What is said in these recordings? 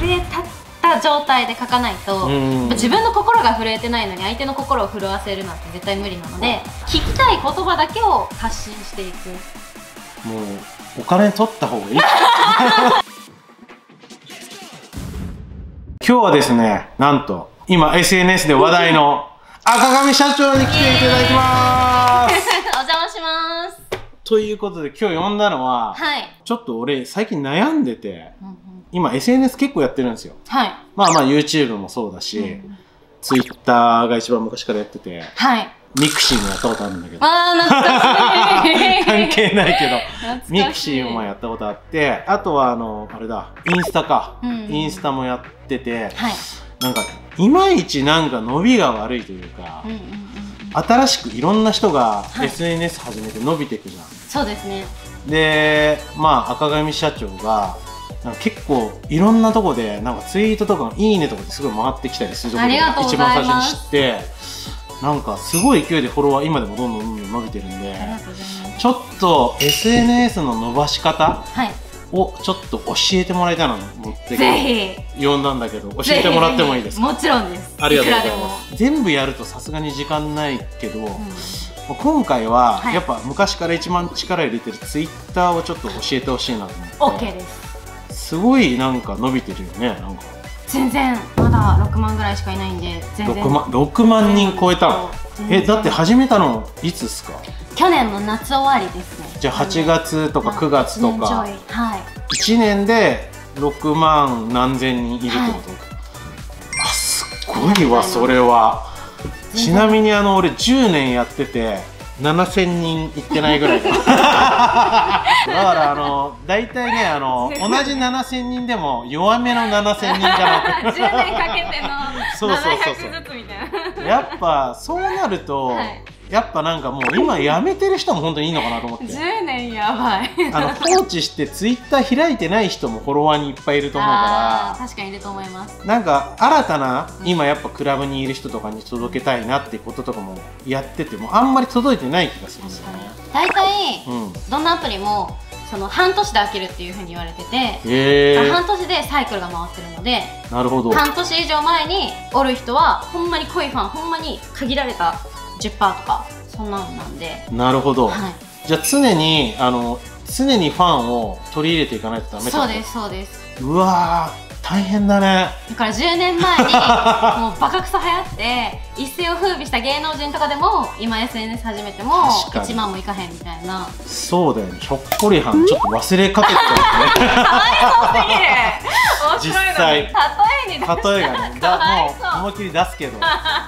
えた状態で書かないと、自分の心が震えてないのに相手の心を震わせるなんて絶対無理なので、聞きたい言葉だけを発信していく。 もうお金取った方がいい今日はですね、なんと今 SNS で話題の赤上社長に来ていただきますお邪魔します。 ということで今日呼んだのは、はい、ちょっと俺最近悩んでて、今 SNS 結構やってるんですよ。はい、まあ YouTube もそうだし、Twitter が一番昔からやってて、はい、ミクシーもやったことあるんだけど、 懐かしい関係ないけどミクシーもやったことあって、あとはあれだ、インスタか、インスタもやってて、はい、なんかいまいちなんか伸びが悪いというか、新しくいろんな人が SNS 始めて伸びていくじゃん。そうですね。でまあ赤上社長がなんか結構いろんなとこでなんかツイートとかのいいねとかですごい回ってきたりするところが一番最初に知って、なんかすごい勢いでフォロワー今でもどんどん伸びてるんで、ちょっと SNS の伸ばし方をちょっと教えてもらいたいなと思って呼んだんだけど、教えてもらってもいいですか？ もちろんです。 ありがとうございます。全部やるとさすがに時間ないけど、今回はやっぱ昔から一番力入れてる Twitter をちょっと教えてほしいなと思って。 OK です。すごいなんか伸びてるよね。なんか全然まだ6万ぐらいしかいないんで、全然 6万人超えたの？だって始めたのいつですか？去年の夏終わりですね。じゃあ8月とか9月とか、はい、1年で6万何千人いるってこと？あ、すごいわそれは。ちなみに俺10年やってて7000人いってないぐらいだから大体ね同じ7000人でも弱めの7000人かなって10年かけての700ずつみたいなやっぱそうなると、はい、やっぱなんかもう今やめてる人も本当にいいのかなと思って10年やばい放置してツイッター開いてない人もフォロワーにいっぱいいると思うから、確かにいると思います。なんか新たな今やっぱクラブにいる人とかに届けたいなってこととかもやっててもあんまり届いてない気がするんですよね。大体、どんなアプリもその半年で飽きるっていうふうに言われてて、半年でサイクルが回ってるので、なるほど、半年以上前におる人はほんまに濃いファン、ほんまに限られた10%とかそんなんなんで。なるほど、はい、じゃあ常にファンを取り入れていかないとダメってこと？そうですそうです。うわー大変だね。だから10年前にもうバカクソ流行って一世を風靡した芸能人とかでも今 SNS 始めても1万もいかへんみたいな。そうだよね。ひょっこりはんちょっと忘れかけてたよね。かわいそうすぎる。実際例えがね、もう思いっきり出すけど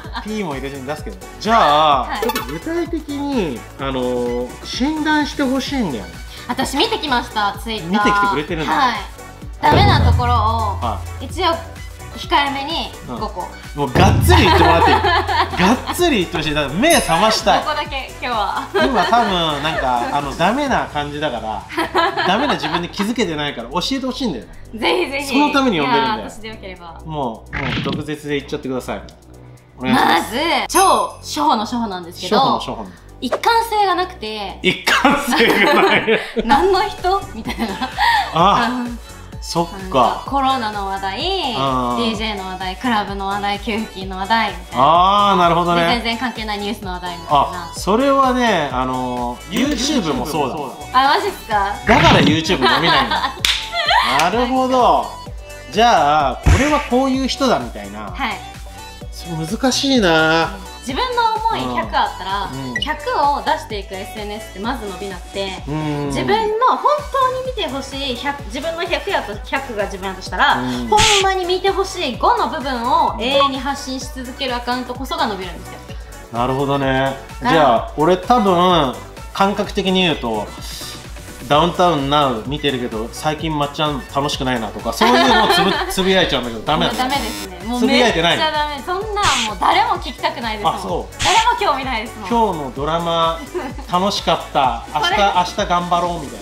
P も入れずに出すけど、じゃあちょっと具体的に診断してほしいんだよね。私見てきました。ツイッター見てきてくれてるんだよ。ダメなところを一応控えめに5個、もうがっつり言ってもらっていい？がっつり言ってほしい。だから目覚ましたい。ここだけ今日は今多分なんかダメな感じだからダメな自分で気づけてないから教えてほしいんだよね。ぜひぜひ。そのために呼んでるんだよ。私でよければもう毒舌で言っちゃってください。まず超初歩の初歩なんですけど、一貫性がなくて。一貫性がない何の人みたいな。あ、そっか。コロナの話題、DJ の話題、クラブの話題、給付金の話題みたいな。ああ、なるほどね。全然関係ないニュースの話題みたいな。あ、それはね、YouTube もそうだ。あ、マジっすか。だから YouTube 伸びないんだ。なるほど。じゃあこれはこういう人だみたいな。はい。それ難しいな。自分の思い100あったら100を出していく SNS ってまず伸びなくて、自分の本当に見てほしい自分の100やと100が自分やとしたら、ほんまに見てほしい5の部分を永遠に発信し続けるアカウントこそが伸びるんですよ。なるほどね。じゃあ俺多分感覚的に言うとダウンタウンナウ見てるけど最近まっちゃん楽しくないなとかそういうのをつぶやいちゃうんだけどダメだ。ダメですね。もうめっちゃダメ。そんなもう誰も聞きたくないですもん。あ、そう。誰も興味ないですもん。今日のドラマ楽しかった。明日頑張ろうみたいな。それ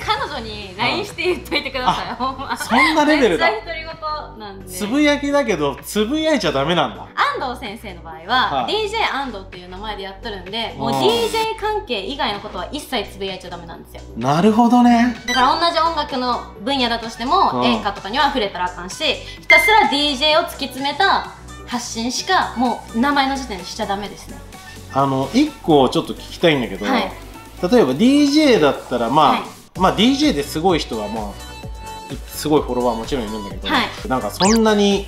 彼女に LINE して言っといてください。ほんまそんなレベルだ。 めっちゃ独り言なんで。 つぶやきだけどつぶやいちゃダメなんだ。 安藤先生の場合は、DJ 安藤っていう名前でやっとるんで、もう DJ 関係以外のことは一切つぶやいちゃダメなんですよ。 なるほどね。 だから同じ音楽の分野だとしても、演歌とかには触れたらあかんし、ひたすら DJ を突き詰めた発信しかもう名前の時点でしちゃダメですね。 一個ちょっと聞きたいんだけど、 はい、 例えば DJ だったらまあ DJ ですごい人はまあすごいフォロワーもちろんいるんだけど、はい、なんかそんなに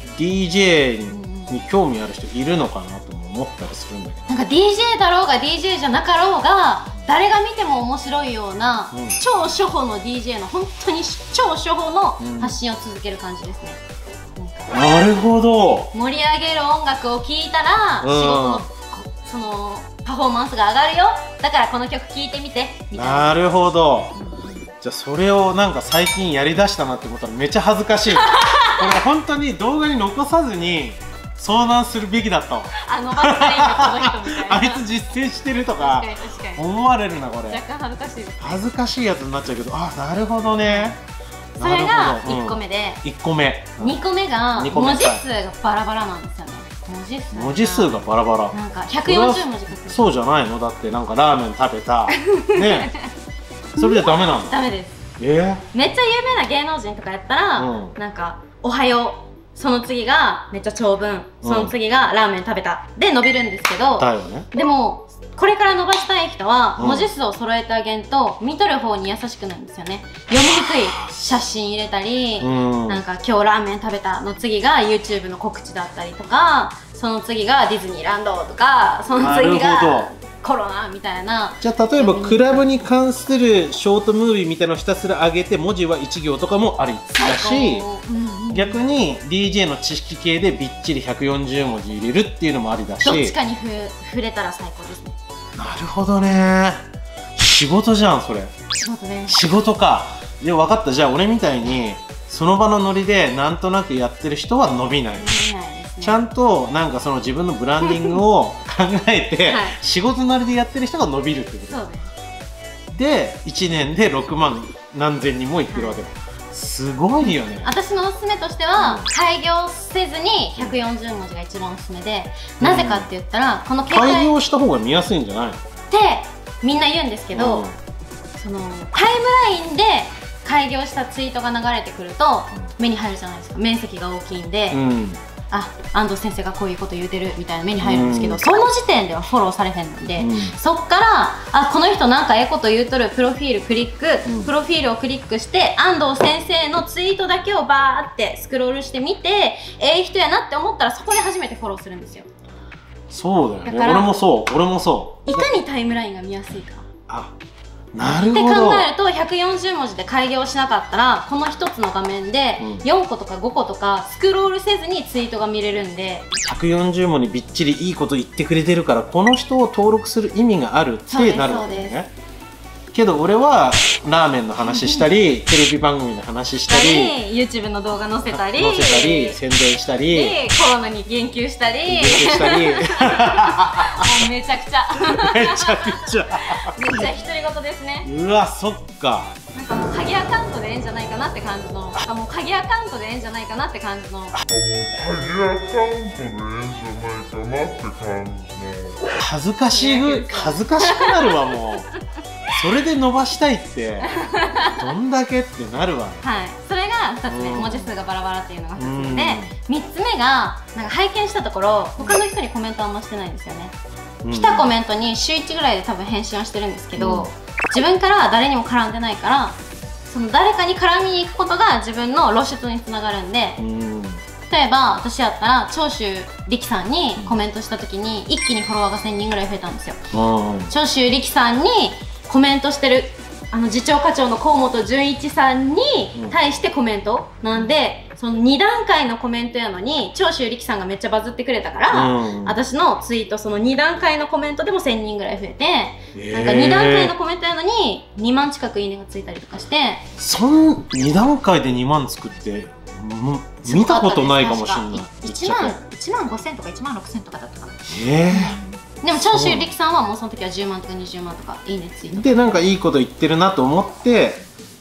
DJ に興味ある人いるのかなと思ったりするんだけど、 なんか DJ だろうが DJ じゃなかろうが誰が見ても面白いような、超初歩の DJ の本当に超初歩の発信を続ける感じですね。 なるほど。 盛り上げる音楽を聴いたら仕事のそのパフォーマンスが上がるよ、だからこの曲聴いてみてみたいな。 なるほど。じゃあそれをなんか最近やりだしたなって思ったらめっちゃ恥ずかしい。これ本当に動画に残さずに相談するべきだったわ。 伸ばしたいんだこの人みたいな。 あいつ実践してるとか思われるなこれ。 若干恥ずかしいですね。 恥ずかしいやつになっちゃうけど、あ、なるほどね。 それが1個目で、 1個目 2個目が文字数がバラバラなんですよね。 文字数がバラバラ。 なんか140文字書く。 そうじゃないの？だってなんかラーメン食べたね。それじゃダメなの？ ダメです。めっちゃ有名な芸能人とかやったら、なんかおはよう、その次がめっちゃ長文、その次がラーメン食べたで伸びるんですけど、でもこれから伸ばしたい人は文字数を揃えてあげんと見とる方に優しくないんですよね。読みにくい写真入れたり、なんか今日ラーメン食べたの次が YouTube の告知だったりとか、その次がディズニーランドとか、その次がコロナみたいな。 じゃあ例えばクラブに関するショートムービーみたいなのをひたすら上げて文字は1行とかもありだし、逆に DJ の知識系でびっちり140文字入れるっていうのもありだし、 どっちかに触れたら最高ですね。 なるほどね。仕事じゃんそれ。 仕事ね。 仕事か。で分かった。じゃあ俺みたいにその場のノリでなんとなくやってる人は伸びない。ちゃんとなんかその自分のブランディングを考えて仕事なりでやってる人が伸びるってこと。 そうで1年で6万何千人もいってるわけだ。すごいよね。 私のおすすめとしては、開業せずに140文字が一番おすすめで、なぜかって言ったらこの携帯開業した方が見やすいんじゃないのってみんな言うんですけど、そのタイムラインで開業したツイートが流れてくると目に入るじゃないですか。面積が大きいんで、あ、安藤先生がこういうこと言うてるみたいな目に入るんですけど、その時点ではフォローされへんので、そっからあ、この人なんかええこと言うとる、プロフィールクリック、プロフィールをクリックして安藤先生のツイートだけをバーってスクロールしてみて、ええ人やなって思ったらそこで初めてフォローするんですよ。 そうだよね。俺もそう。 いかにタイムラインが見やすいか。 あ、なるほど。 って考えると140文字で開業しなかったらこの1つの画面で4個とか5個とかスクロールせずにツイートが見れるんで、 140文字びっちりいいこと言ってくれてるからこの人を登録する意味があるってなるわけね。けど俺はラーメンの話したりテレビ番組の話したり YouTube の動画載せたり宣伝したりコロナに言及したりもうめちゃくちゃめちゃくちゃ独り言ですね。 うわ、そっか。 なんかもう鍵アカウントでええんじゃないかなって感じの、もう鍵アカウントでええんじゃないかなって感じの、 恥ずかしくなるわ。もうそれで伸ばしたいってどんだけってなるわ。 はい、それが2つ目、文字数がバラバラっていうのが2つ目で、3つ目がなんか拝見したところ他の人にコメントあんましてないんですよね。来たコメントに週1ぐらいで多分返信はしてるんですけど、自分から誰にも絡んでないから、その誰かに絡みに行くことが自分の露出につながるんで、例えば私やったら長州力さんにコメントした時に一気にフォロワーが1000人ぐらい増えたんですよ。長州力さんにコメントしてる次長課長の河本純一さんに対してコメントなんで、その2段階のコメントやのに長州力さんがめっちゃバズってくれたから、私のツイートその2段階のコメントでも1000人ぐらい増えて、なんか2段階のコメントやのに2万近くいいねがついたりとかして、 2段階で2万つくって見たことないかもしれない。 1万5000とか1万6000とかだったかな。でも長州力さんはもうその時は10万とか20万とかいいねついてで、なんかいいこと言ってるなと思って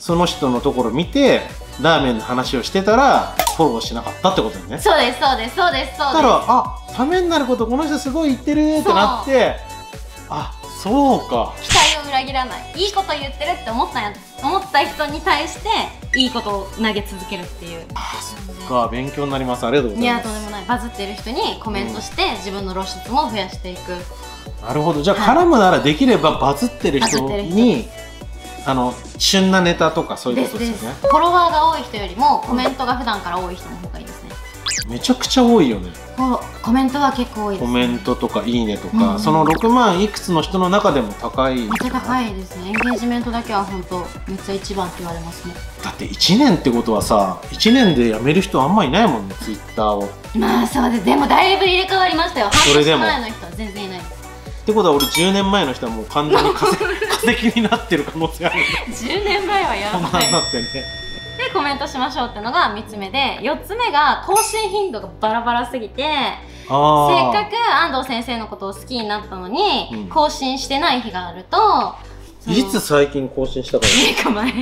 その人のところ見てラーメンの話をしてたらフォローしなかったってことだよね。 そうですそうですそうですそうです。 だからあ、ためになることこの人すごい言ってるってなって、あ、そうか、 期待を裏切らない、いいこと言ってるって思った人に対していいことを投げ続けるっていう。 あ、そっか、勉強になります。ありがとうございます。 いや、とんでもない。バズってる人にコメントして自分の露出も増やしていく。 なるほど。じゃあ絡むならできればバズってる人に旬なネタとかそういうことですよね。 フォロワーが多い人よりもコメントが普段から多い人の方がいいですね。 めちゃくちゃ多いよね。 コメントは結構多いです、ね。 コメントとかいいねとか、その6万いくつの人の中でも高い。 めっちゃ高いですね。エンゲージメントだけは本当めっちゃ一番って言われますね。 だって1年ってことはさ、1年で辞める人あんまいないもんね、ツイッターを。 まあそうです。でもだいぶ入れ替わりましたよ。 それでも半年前の人は全然いないです。 ってことは俺10年前の人はもう完全に化石になってる可能性ある。 10年前はやばい。 そんなんなってね。 でコメントしましょうってのが3つ目で、4つ目が更新頻度がバラバラすぎて、せっかく安藤先生のことを好きになったのに、更新してない日があると、 いつ最近更新したか 6日前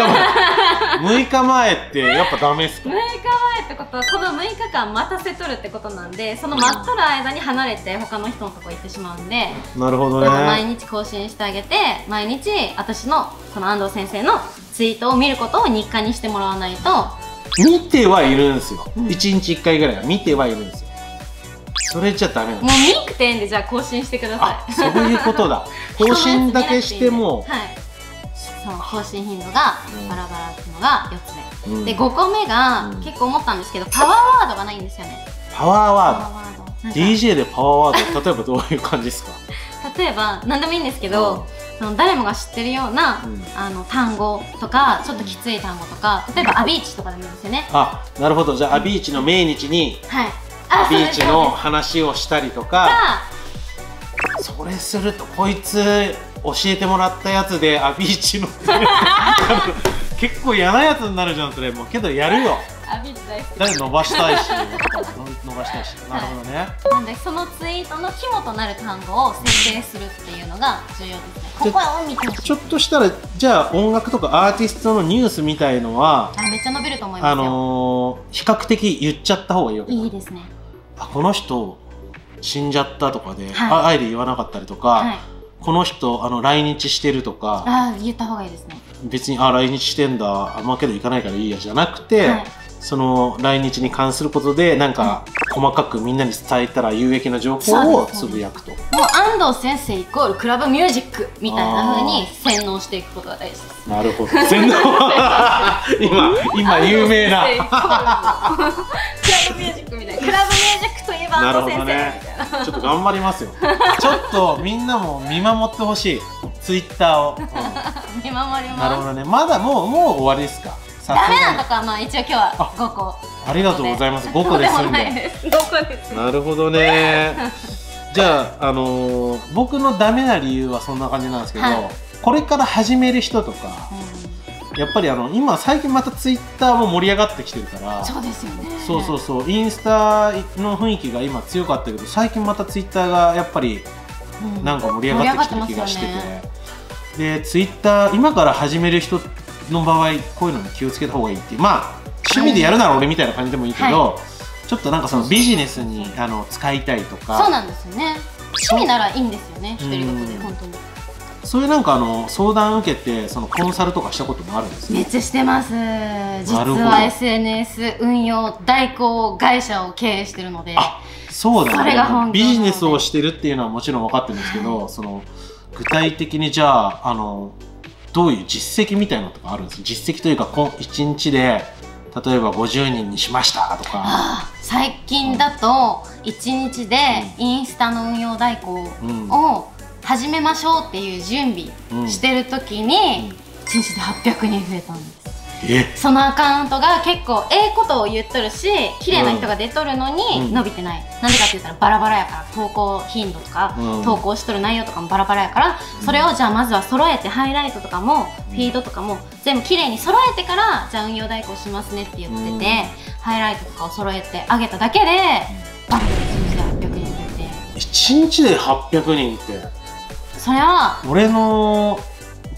6日前ってやっぱダメっすか？ 6 日前ってことはこの6日間待たせとるってことなんで、その待っとる間に離れて他の人のとこ行ってしまうんで、 なるほどね。 毎日更新してあげて、毎日私のその安藤先生のツイートを見ることを日課にしてもらわないと。 見てはいるんですよ、1日1回ぐらいは見てはいるんですよ。それじゃダメなんです。 もう見んくてええんで、じゃあ更新してください。 そういうことだ。更新だけしても、 はい、そう、更新頻度がバラバラっていうのが4つ目、で5個目が、結構思ったんですけど、パワーワードがないんですよね。 パワーワード DJ でパワーワード、例えばどういう感じですか？ 例えば何でもいいんですけど、その誰もが知ってるような、単語とかちょっときつい単語とか、例えばアビーチとかでもいいんですよね。 あ、なるほど。じゃあアビーチの命日に、アビーチの話をしたりとか、それするとこいつ教えてもらったやつでアビーチの結構嫌なやつになるじゃんそれ。もうけどやるよ。 アビーチ大好き。 だけど伸ばしたいし伸ばしたいし。なるほどね。 なんでそのツイートの肝となる単語を設定するっていうのが重要ですね。ここを見てほしい。ちょっとしたらじゃあ音楽とかアーティストのニュースみたいのはめっちゃ伸びると思いますよ。 比較的言っちゃった方がいいわけだ。 いいですね。 この人死んじゃったとかで、あえて言わなかったりとか、この人来日してるとか、 言った方がいいですね。 別に来日してんだ、まあけど行かないからいいやじゃなくて、その来日に関することでなんか細かくみんなに伝えたら有益な情報をつぶやくと。もう安藤先生イコールクラブミュージックみたいな風に洗脳していくことが大事です。 なるほど。洗脳今有名なクラブミュージックみたいな。クラブミュージックといえば安藤先生みたいな。 ちょっと頑張りますよ。ちょっとみんなも見守ってほしい。ツイッターを。 見守ります。 なるほどね。まだもう終わりですか。 ダメなとかまあ一応今日は5個。 ありがとうございます。5個で済んで。 5個です。なるほどね。じゃあ僕のダメな理由はそんな感じなんですけど、これから始める人とか。やっぱり今最近またツイッターも盛り上がってきてるから。 そうですよね。 そうそうそう、インスタの雰囲気が今強かったけど、最近またツイッターがやっぱりなんか盛り上がってきてる気がしてて、でツイッター今から始める人の場合こういうのに気をつけた方がいいっていう、まあ趣味でやるなら俺みたいな感じでもいいけど、ちょっとなんかそのビジネスに使いたいとか。 そうなんですよね。趣味ならいいんですよね、独り言で本当に。 そういうなんか相談受けてそのコンサルとかしたこともあるんですか？ めっちゃしてます。実は SNS 運用代行会社を経営してるので。 あ、そうだね。ビジネスをしてるっていうのはもちろん分かってるんですけど、その具体的にじゃあどういう実績みたいなのとかあるんですか？実績というか1日で例えば50人にしましたとか。 最近だと1日でインスタの運用代行を始めましょうっていう準備してる時に1日で800人増えたんです。そのアカウントが結構ことを言っとるし綺麗な人が出とるのに伸びてない、なんでかって言ったらバラバラやから、投稿頻度とか、投稿しとる内容とかもバラバラやから、それをじゃあまずは揃えてハイライトとかもフィードとかも全部綺麗に揃えてからじゃあ運用代行しますねって言ってて、ハイライトとかを揃えてあげただけでバンって1日で800人増えて。 1日で800人ってそれは俺の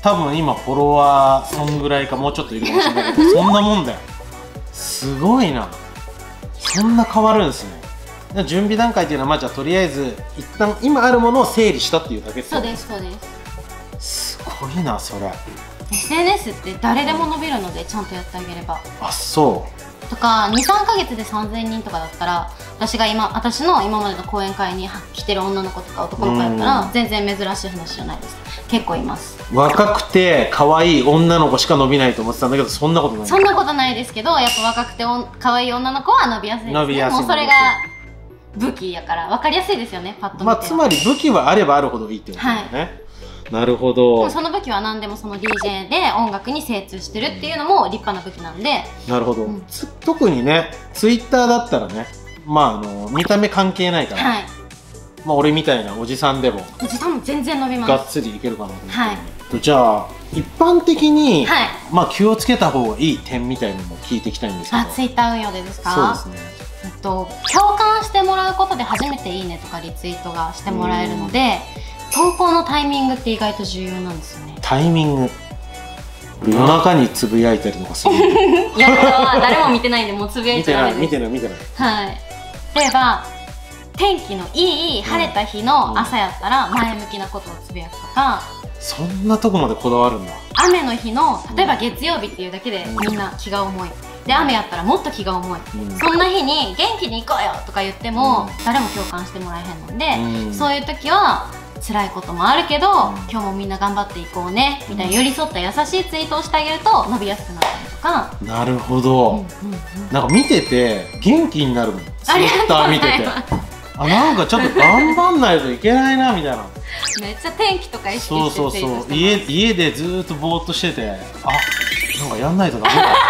多分今フォロワーそんぐらいかもうちょっといるかもしれないけどそんなもんだよ。すごいな。そんな変わるんですね。準備段階っていうのはまあじゃあとりあえず一旦今あるものを整理したっていうだけですよね。 そうですすごいなそれ。 SNS って誰でも伸びるのでちゃんとやってあげれば。 あ、そうとか23ヶ月で3000人とかだったら、私の今までの講演会に来てる女の子とか男の子やったら全然珍しい話じゃないです。結構います。 若くて可愛い女の子しか伸びないと思ってたんだけど、そんなことない。 そんなことないですけど、やっぱ若くて可愛い女の子は伸びやすいですね。伸びやすい。もうそれが武器やから分かりやすいですよね、パッと見て。 まあつまり武器はあればあるほどいいってことだよね。はい、なるほど。 その武器は何でもその DJ で音楽に精通してるっていうのも立派な武器なんで。 なるほど。特にね、Twitter だったらね、まあ見た目関係ないから、はい、まあ俺みたいなおじさんでもおじさんも全然伸びます。 がっつりいけるかなと思って、はい、じゃあ一般的に、はい、まあ気をつけた方がいい点みたいなのも聞いていきたいんですけど。 Twitter 運用でですか？ そうですね。 共感してもらうことで初めていいねとかリツイートがしてもらえるので、投稿のタイミングって意外と重要なんですよね。 タイミング、夜中につぶやいたりとかする夜中は誰も見てないんでもうつぶやいちゃダメです。 見てないはい。例えば天気のいい晴れた日の朝やったら前向きなことをつぶやくとか、 そんなとこまでこだわるんだ。 雨の日の例えば月曜日っていうだけでみんな気が重いで、雨やったらもっと気が重い、そんな日に元気に行こうよとか言っても誰も共感してもらえへんので、そういう時は辛いこともあるけど今日もみんな頑張っていこうねみたいな寄り添った優しいツイートをしてあげると伸びやすくなったりとか。 なるほど。なんか見てて元気になるもん。 ありがとうございます。 見てて、あ、なんかちょっと頑張んないといけないなみたいな。 めっちゃ天気とか意識してツイートしてます。 家でずーっとぼーっとしてて、あ、なんかやんないとダメだ。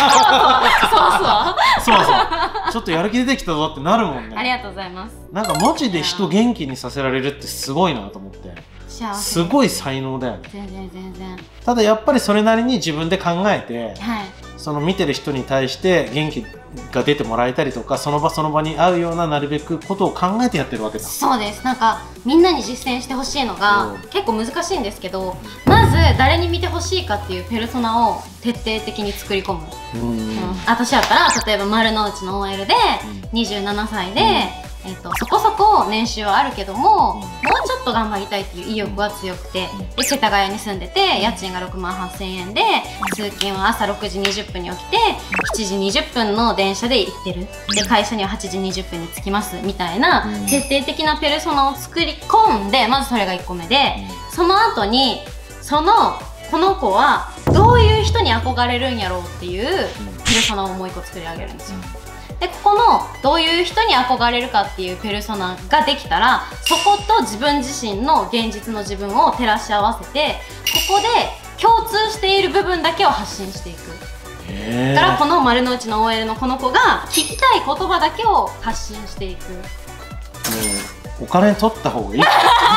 そうちょっとやる気出てきたぞってなるもんね。 ありがとうございます。 なんか文字で人元気にさせられるってすごいなと思って。すごい才能だよね。 全然。 ただやっぱりそれなりに自分で考えて、 はい、 その見てる人に対して元気が出てもらえたりとか、その場その場に合うようななるべくことを考えてやってるわけだ。 そうです。なんかみんなに実践してほしいのが結構難しいんですけど、まず誰に見てほしいかっていうペルソナを徹底的に作り込む。私やったら例えば丸の内の OL で27歳で、そこそこ年収はあるけども、もうちょっと頑張りたいっていう意欲が強くて、で世田谷に住んでて家賃が6万8000円で、通勤は朝6時20分に起きて7時20分の電車で行ってる、で会社には8時20分に着きますみたいな徹底的なペルソナを作り込んで、まずそれが1個目で、その後にこの子はどういう人に憧れるんやろうっていうペルソナをもう1個作り上げるんですよ。でここのどういう人に憧れるかっていうペルソナができたら、そこと自分自身の現実の自分を照らし合わせて、ここで共通している部分だけを発信していく。だからこの丸の内の OL のこの子が聞きたい言葉だけを発信していく。 お金取った方がいい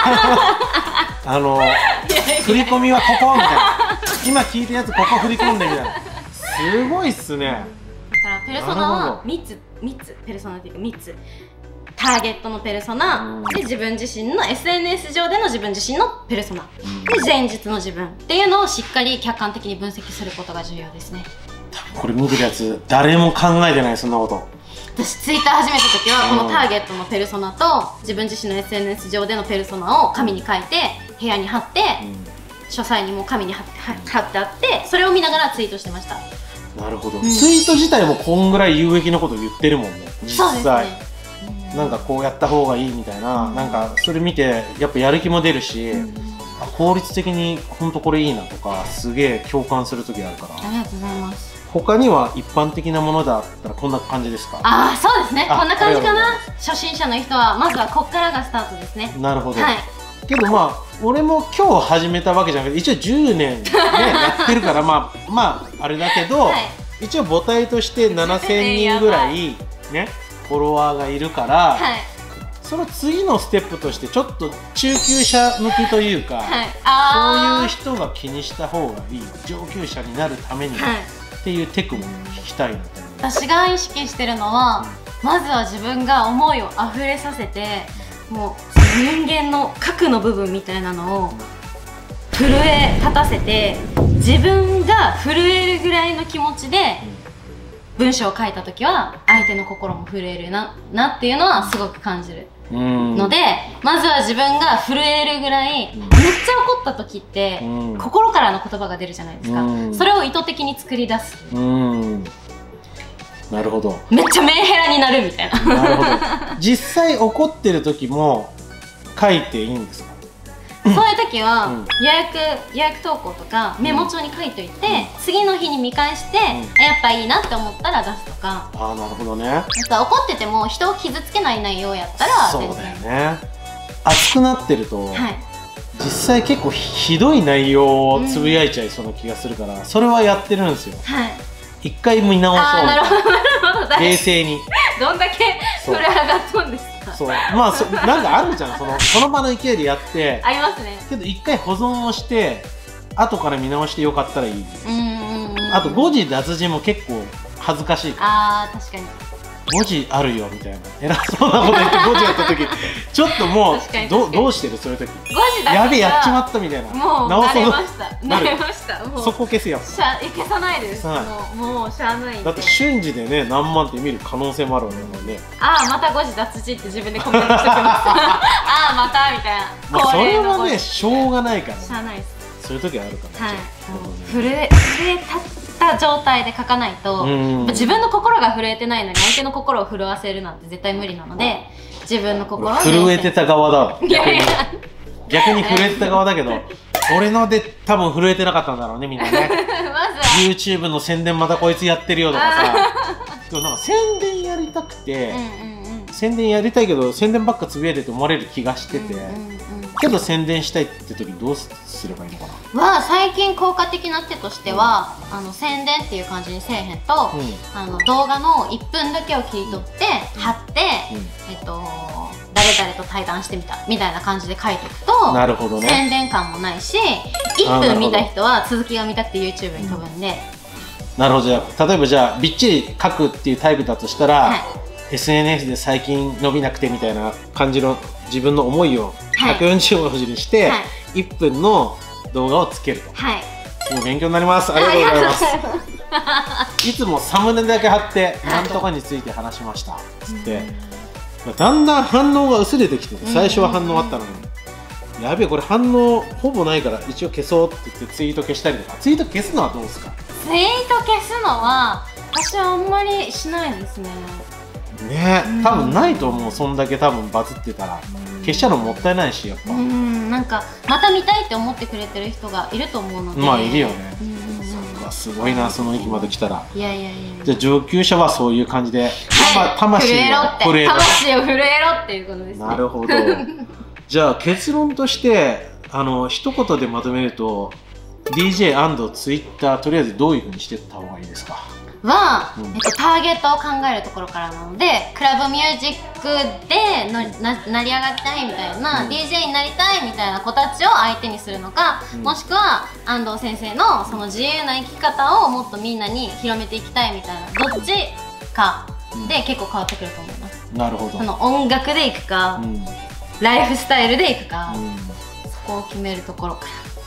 振り込みはここみたいな、今聞いたやつここ振り込んでみたいな。すごいっすね。 だからペルソナは3つペルソナっていうか3つ、ターゲットのペルソナで、自分自身の SNS 上での自分自身のペルソナで、現実の自分っていうのをしっかり客観的に分析することが重要ですね。 これ見てるやつ誰も考えてない、そんなこと。 私ツイッター始めた時はこのターゲットのペルソナと自分自身の SNS 上でのペルソナを紙に書いて部屋に貼って、書斎にも紙に貼ってあって、それを見ながらツイートしてました。 なるほど。ツイート自体もこんぐらい有益なこと言ってるもんね、実際。なんかこうやった方がいいみたいな、なんかそれ見てやっぱやる気も出るし、効率的に本当これいいなとか、すげえ共感する時あるから。 ありがとうございます。 他には一般的なものだったらこんな感じですか？ ああ、そうですね。こんな感じかな。初心者の人はまずはこっからがスタートですね。 なるほど。はい。けどまあ俺も今日始めたわけじゃなくて、一応10年ねやってるから、まああれだけど、はい、一応母体として7000人ぐらいねフォロワーがいるから、はい、その次のステップとしてちょっと中級者向きというか、はい、そういう人が気にした方がいい、上級者になるために、はい、っていうテクも聞きたいなと思います。 私が意識してるのは、まずは自分が思いを溢れさせて、もう人間の核の部分みたいなのを震え立たせて、自分が震えるぐらいの気持ちで文章を書いた時は相手の心も震えるなっていうのはすごく感じるので、まずは自分が震えるぐらい、めっちゃ怒った時って心からの言葉が出るじゃないですか。それを意図的に作り出す。 なるほど。 めっちゃメンヘラになるみたいな。 なるほど。実際怒ってる時も書いていいんですか？ そういう時は予約投稿とかメモ帳に書いといて、次の日に見返して、やっぱいいなって思ったら出すとか。 ああ、なるほどね。 怒ってても人を傷つけない内容やったらそうだよね。熱くなってると、実際結構ひどい内容をつぶやいちゃいそうな気がするから、それはやってるんですよ。一回見直そう。 なるほど、 冷静に。 どんだけそれ上がっとんですか。 そう、まあなんかあるじゃん、その場の勢いでやってありますね。 けど一回保存をして後から見直してよかったらいい。あと誤字脱字も結構恥ずかしいから。 あー、確かに誤字あるよみたいな偉そうなこと言って誤字やった時ちょっともうどうしてる？そういう時誤字だけやべえ、やっちまったみたいな。 もう慣れました。慣れました。 そこ消すやん。 消さないです。もうしゃあないんで。 だって瞬時でね、何万って見る可能性もあるわけだからね。 ああ、また誤字脱字って自分でコメントしておきます。ああ、またみたいな。 それはね、しょうがないから。 しゃあないです。 そういう時はあるから。 震え立った状態で書かないと、自分の心が震えてないのに相手の心を震わせるなんて絶対無理なので、自分の心を震えてた側だわ。逆に震えてた側だけど、俺ので多分震えてなかったんだろうね、みんなね。YouTube の宣伝またこいつやってるよとかさ。でもなんか宣伝やりたくて、宣伝やりたいけど宣伝ばっかつぶやいてて思われる気がしてて、けど宣伝したいって時どうすればいいのかな。 最近効果的な手としては、宣伝っていう感じにせえへんと、動画の1分だけを切り取って貼って、誰々と対談してみたみたいな感じで書いておくと、 なるほどね、 宣伝感もないし、1分見た人は続きが見たくて YouTube に飛ぶんで。 なるほど。じゃあ例えばじゃあびっちり書くっていうタイプだとしたら、SNS で最近伸びなくてみたいな感じの自分の思いを140文字にして1分の動画をつけると。すごい勉強になります。ありがとうございます。いつもサムネだけ貼ってなんとかについて話しましたつって、だんだん反応が薄れてきて、最初は反応あったのに、やべえこれ反応ほぼないから一応消そうって言ってツイート消したりとか。ツイート消すのはどうですか？ ツイート消すのは私はあんまりしないですね。 ね、多分ないと思う。そんだけ多分バズってたら消しちゃうのもったいないし、やっぱなんかまた見たいって思ってくれてる人がいると思うので。 まあいるよね。そっか、すごいな、その域まで来たら。 いやいやいや。 じゃあ上級者はそういう感じで魂を震えろっていうことですね。 なるほど。じゃあ結論として一言でまとめると、 DJ& Twitter とりあえずどういうふうにしていった方がいいですか？ は、ターゲットを考えるところからなので、クラブミュージックで成り上がりたいみたいな、DJ になりたいみたいな子たちを相手にするのか、もしくは安藤先生のその自由な生き方をもっとみんなに広めていきたいみたいな、どっちかで結構変わってくると思います。なるほど。その音楽でいくか、ライフスタイルでいくか、そこを決めるところから。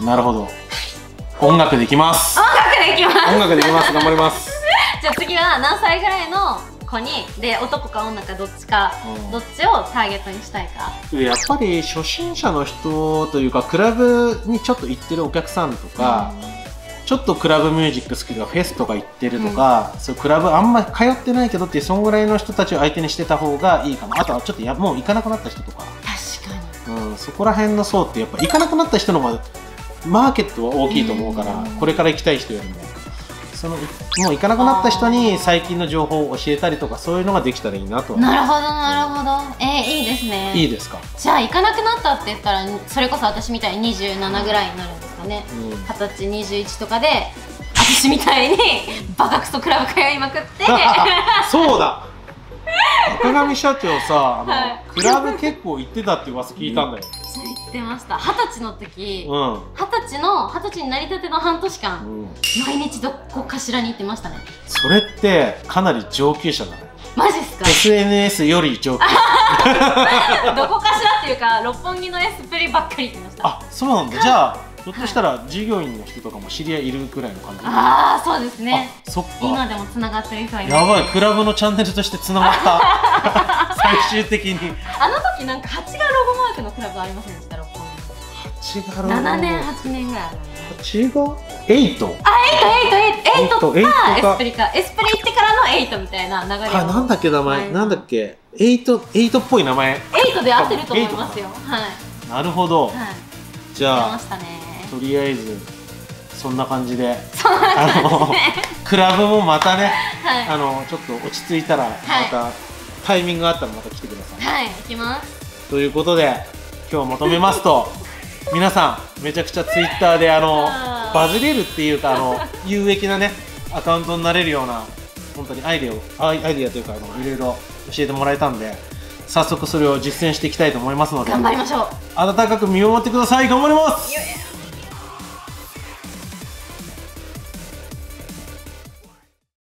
なるほど。音楽でいきます。音楽でいきます。音楽でいきます。頑張ります。じゃあ次は何歳ぐらいの子にで、男か女かどっちか、どっちをターゲットにしたいか。やっぱり初心者の人というか、クラブにちょっと行ってるお客さんとか、ちょっとクラブミュージック好きとかフェスとか行ってるとか、そうクラブあんまり通ってないけどっていうそんぐらいの人たちを相手にしてた方がいいかな。あとはちょっともう行かなくなった人とか、確かに、そこら辺の層ってやっぱ行かなくなった人の方がマーケットは大きいと思うから、これから行きたい人よりももう行かなくなった人に最近の情報を教えたりとか、そういうのができたらいいなと。なるほどなるほど。いいですね。いいですか。じゃあ行かなくなったって言ったら、それこそ私みたいに27ぐらいになるんですかね。20歳21とかで私みたいにバカクソクラブ通いまくってそうだ、赤上社長さ、クラブ結構行ってたって噂聞いたんだよ。行ってました。20歳の時、20歳になりたての半年間、毎日どこかしらに行ってましたね。それってかなり上級者だね。マジっすか。 SNS より上級どこかしらっていうか、六本木のエスプリばっかり行ってました。あ、そうなんだ。じゃあひょっとしたら従業員の人とかも知り合いいるくらいの感じ。 ああ、そうですね。 そっか。 今でもつながってる人はいる。 やばい、クラブのチャンネルとしてつながった最終的に。 あの時なんか蜂がロゴマークのクラブありませんでした？六本木。 蜂がロゴ。7 年8年ぐらいある。 蜂が8。 あ、8かエスプリか。エスプリ行ってからの8みたいな流れ。 あ、なんだっけ名前、なんだっけ。8っぽい名前。 8で合ってると思いますよ。はい。 なるほど。じゃあとりあえずそんな感じで、クラブもまたね、ちょっと落ち着いたらまたタイミングがあったらまた来てください。 はい、行きます。 ということで今日まとめますと、皆さんめちゃくちゃツイッターでバズれるっていうか有益なねアカウントになれるような本当にアイデアというかいろいろ教えてもらえたんで、早速それを実践していきたいと思いますので、 頑張りましょう。 温かく見守ってください。頑張ります。